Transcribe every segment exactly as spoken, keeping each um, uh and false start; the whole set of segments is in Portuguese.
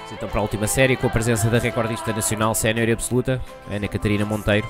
Então para a última série, com a presença da recordista nacional sénior e absoluta, Ana Catarina Monteiro.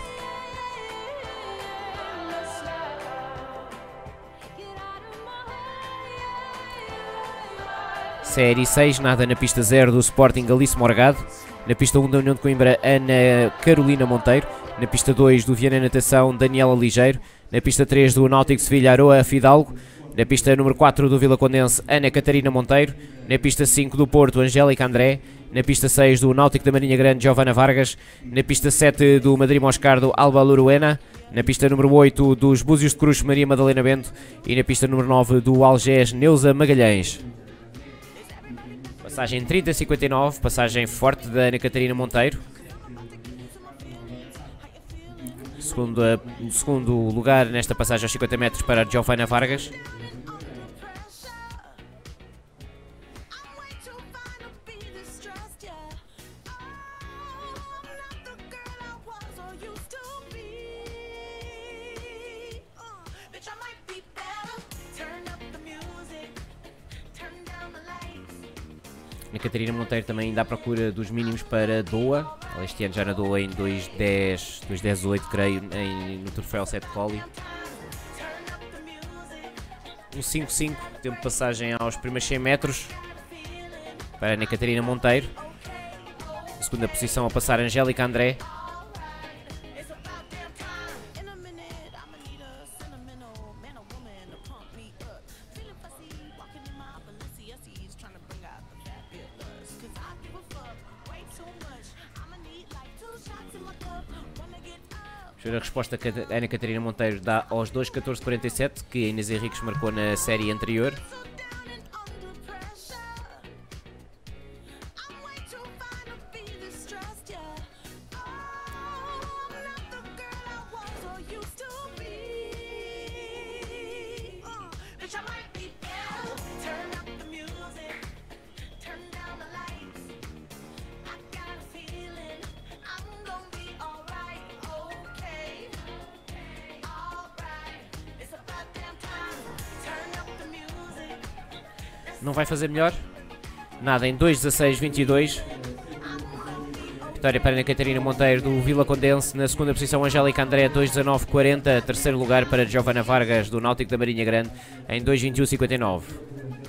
Série seis, nada na pista zero do Sporting Alice Morgado. Na pista um da União de Coimbra, Ana Carolina Monteiro. Na pista dois do Viana Natação, Daniela Ligeiro. Na pista três do Náutico Sevilha, Aroa Fidalgo. Na pista número quatro do Vila Condense, Ana Catarina Monteiro. Na pista cinco do Porto, Angélica André. Na pista seis do Náutico da Marinha Grande, Giovana Vargas. Na pista sete do Madrid Moscardo, Alba Luruena. Na pista número oito dos Búzios de Cruz, Maria Madalena Bento. E na pista número nove do Algés, Neuza Magalhães. Passagem trinta a cinquenta e nove, passagem forte da Ana Catarina Monteiro. Segundo, segundo lugar nesta passagem aos cinquenta metros para Giovana Vargas. A Catarina Monteiro também dá procura dos mínimos para Doha. Ela este ano já nadou em dois dez, dois dez oito, creio, em, no troféu Sete Colli. Um cinco cinco, tempo de passagem aos primeiros cem metros para Ana Catarina Monteiro. Na segunda posição a passar Angélica André. A resposta que a Ana Catarina Monteiro dá aos dois catorze quarenta e sete, que a Inês Henriques marcou na série anterior. Não vai fazer melhor? Nada, em dois dezasseis vinte e dois. Vitória para Ana Catarina Monteiro do Vila Condense. Na segunda posição, Angélica André, dois dezanove quarenta. Terceiro lugar para Giovana Vargas do Náutico da Marinha Grande em dois vinte e um cinquenta e nove.